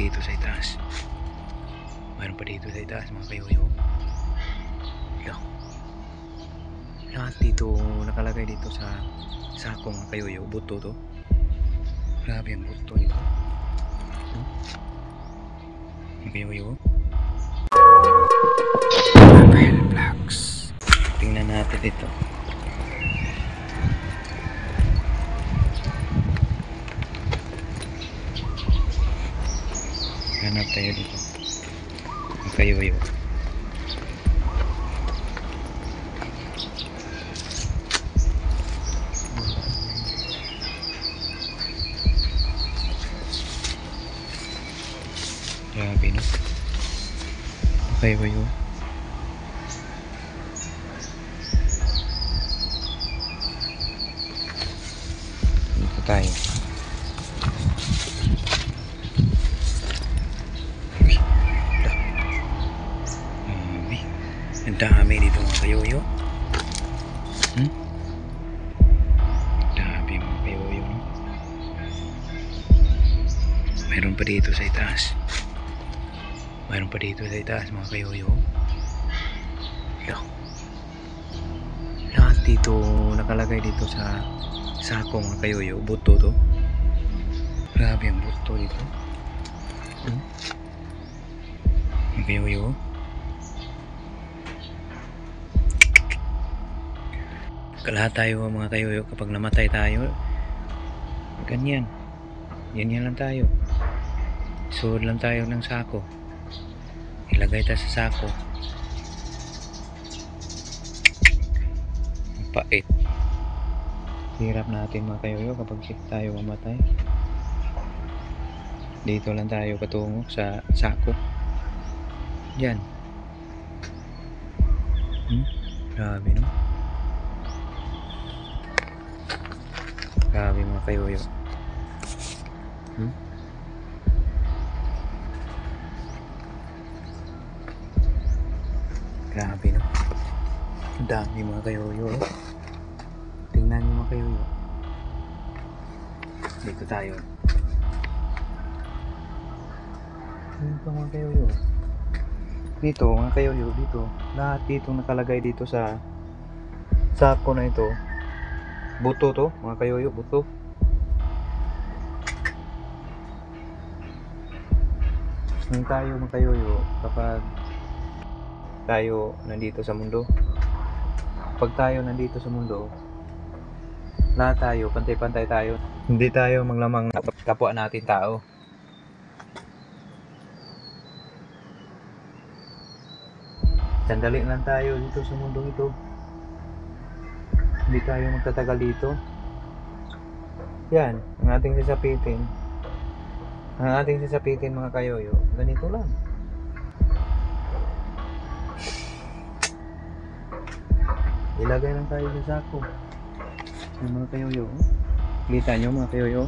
dito sa itaas. Mayroon pa dito sa itaas mga kayoyo. Lahat dito nakalagay dito sa sako mga kayoyo. Buto to. Grabe ang buto dito. Mga kayoyo. Apple Blocks. Tingnan natin dito. Hanap tayo dito. Mga kayoyo. Grabe no. Kayoyo. Dito tayo. Ang dami dito mga kayoyo. Dami mga kayoyo no? Mayroon pa dito sa itaas. Mayroon pa dito sa itaas mga kayoyo. Lahat dito nakalagay dito sa sako mga kayoyo. Buto to. Grabe ang buto dito. Mga kayoyo. Lahat tayo mga kayoyo, kapag namatay tayo, ganyan lang tayo. Suod lang tayo ng sako, ilagay tayo sa sako. Ang pait. Hirap natin mga kayoyo kapag tayo mamatay. Dito lang tayo patungo sa sako. Yan. Grabe no. Grabe mga kayoyo. Grabe no. Ang dami mga kayoyo. Tingnan niyo mga kayoyo. Dito tayo. Dito mga kayoyo. Dito mga kayoyo. Dito. Lahat dito nakalagay dito sa sako na ito. Buto to mga kayoyo, buto. Ngayon tayo mga kayoyo, kapag tayo nandito sa mundo, pag tayo nandito sa mundo, lahat tayo, pantay-pantay tayo. Hindi tayo maglamang kapwa natin tao. Sandali lang tayo dito sa mundong ito. Hindi tayo magtatagal dito. Yan, ang ating sasapitin. Ang ating sasapitin mga kayoyo, ganito lang. Ilagay lang tayo sa sako. Yung mga kayoyo. Kita nyo mga kayoyo?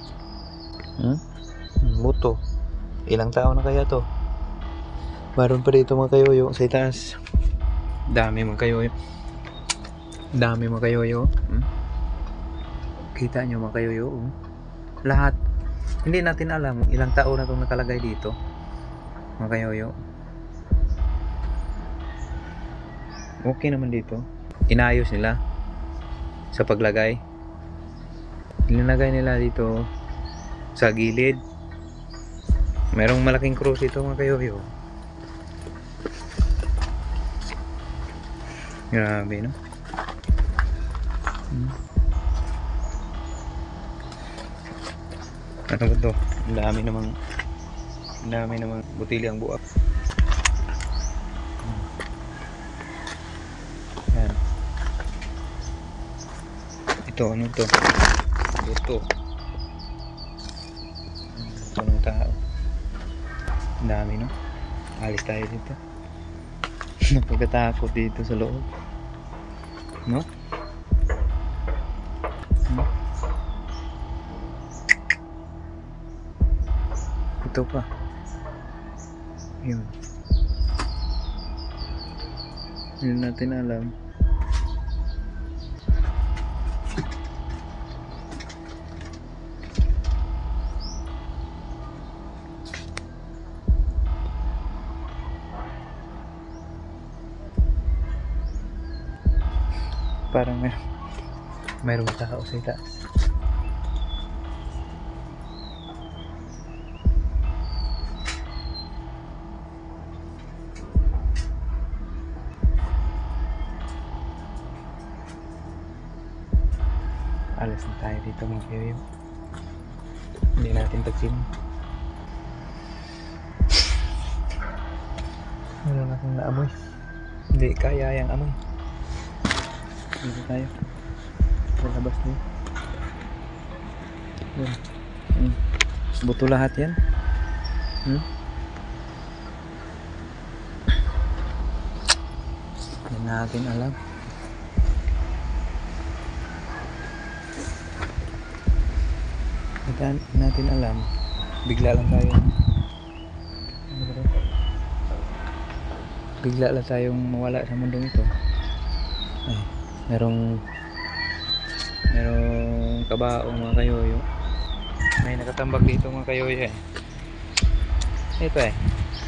Buto. Ilang tao na kaya to? Meron pa dito mga kayoyo sa itaas. Dami mga kayoyo. Dami mga kayoyo. Kita nyo mga kayoyo. Lahat. Hindi natin alam ilang tao na itong nakalagay dito mga kayoyo. Okay naman dito. Inayos nila sa paglagay. Ilinagay nila dito sa gilid. Merong malaking krus ito mga kayoyo. Grabe no. Ano ba ito? Ang dami namang butili ang buak. Yan. Ito, ano ito? Buto. Ito ng tao. Ang dami no? Alis tayo dito. Napagkatakot dito sa loob. No? Ito pa. Yun. Hindi natin alam. Parang mayroong tao sa itaas. Alas na tayo dito mga kayoyo. Hindi natin tagsin. Wala na akong naamoy. Hindi kaya yung amoy. Dito tayo. Sa labas niyo. Yan. Buto lahat yan. Hindi natin alam. Hindi natin alam. Bigla lang tayo. Bigla lang tayong mawala sa mundong ito. Ay, merong kabaong mga kayoyo. May nakatambak dito mga kayoyo eh. Ito eh.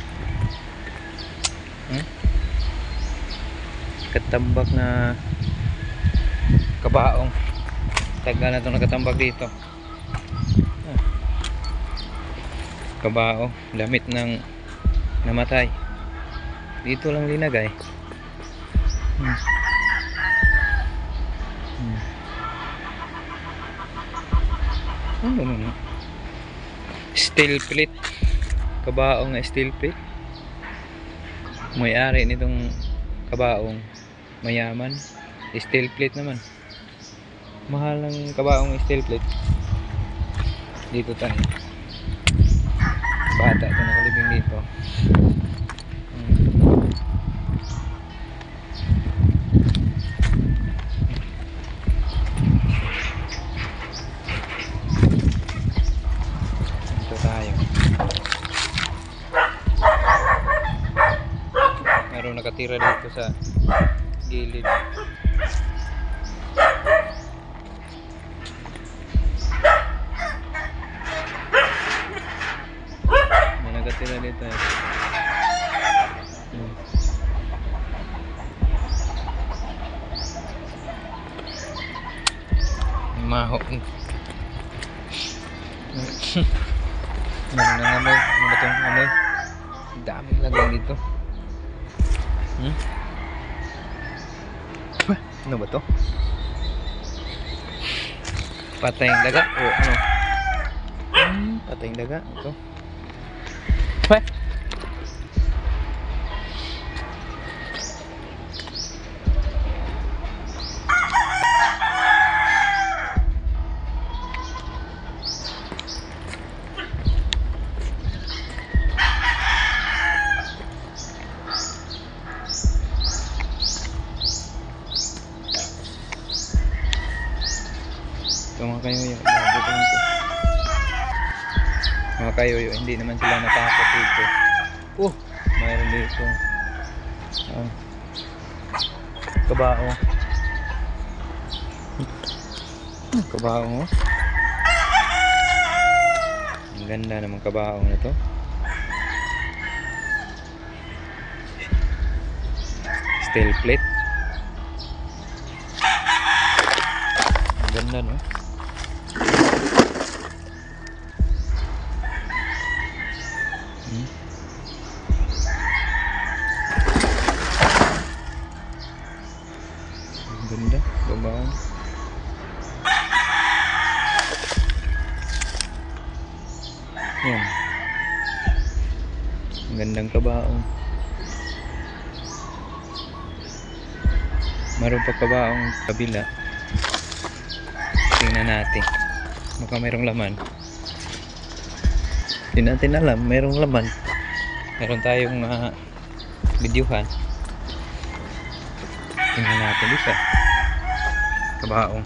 Katambak na kabaong. Tagal na itong nakatambak dito. Kabaong. Damit ng namatay. Dito lang linagay. Ano? Steel plate. Kabaong na steel plate. May-ari nitong kabaong mayaman. Steel plate naman. Mahal ng kabaong steel plate. Dito tayo. Bata ito nakalibing dito. Meron nakatira dito sa gilid. May nakatira dito eh. Maho. Meron nang amoy. Ano ba itong amoy? Daming lagay dito. Ano ba to? Patayang daga o ano? Patayang daga ito. Ito mga kayoyo, mga kayoyo, hindi naman sila natakot dito. Mayroon dito kabaong. Kabaong ang ganda naman kabaong na to. Steel plate. Ang ganda no. Ganda, kabaong. Yan. Ang gandang kabaong. Meron pa kabaong kabila. Tingnan natin. Baka mayroong laman. Hindi natin alam, mayroong laman. Meron tayong videohan. Tingnan natin isa. Kabaong.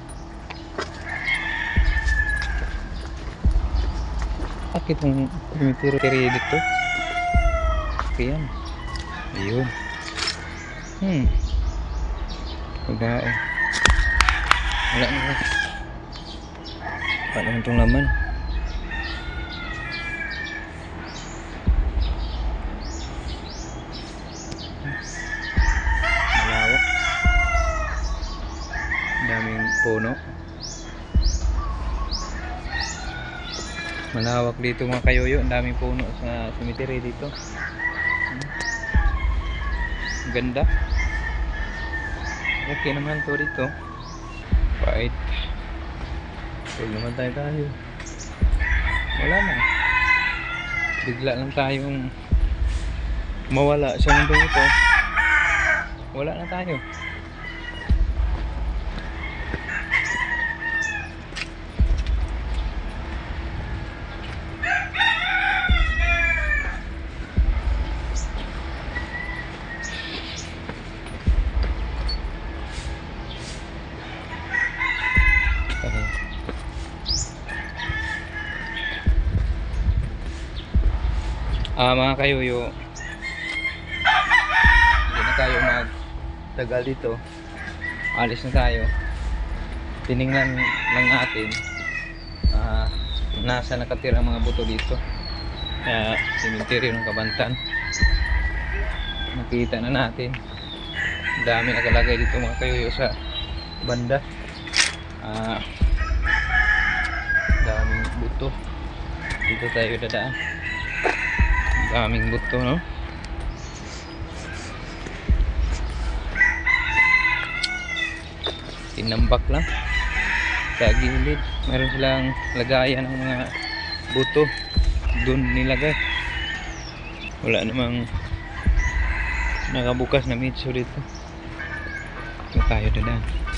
Bakit yung tumitiro dito? Ayan. Ayun. Kabaong. Wala naman. Wala naman itong laman. Malawak. puno. Malawak dito mga kayoyo, ang daming puno sa cemetery dito. Ganda. Okay naman to dito. Right. Huwag naman tayo. Wala na. Bigla lang tayong mawala sa mundo ito. Wala na tayo. Mga kayoyo, hindi na tayo magtagal dito, alis na tayo. Tiningnan lang natin nasa nakatira mga buto dito, cemetery ng Kabantan. Nakita na natin, dami nakalagay dito mga kayoyo sa banda. Daming buto, dito tayo dadaan. Daming buto, no? Tinambak lang sa gilid. Meron silang lagayan ng mga buto, doon nilagay. Wala namang nakabukas na mitso dito. Ito tayo dadaan.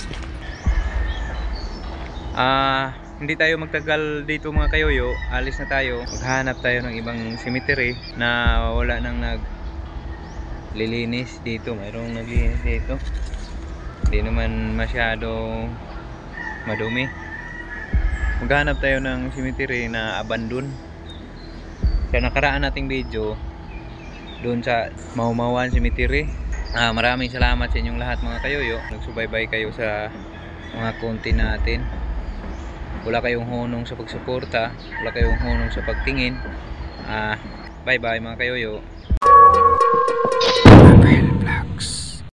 Hindi tayo magtagal dito mga kayoyo, alis na tayo. Maghanap tayo ng ibang cemetery na wala nang naglilinis dito. Mayroong naglilinis dito, hindi naman masyado madumi. Maghanap tayo ng cemetery na abandon. Sa nakaraan nating video doon sa Maumawan Cemetery. Maraming salamat sa inyong lahat mga kayoyo. Nagsubaybay kayo sa mga content natin. Wala kayong hunong sa pagsuporta, wala kayong hunong sa pagtingin. Bye bye mga kayoyo.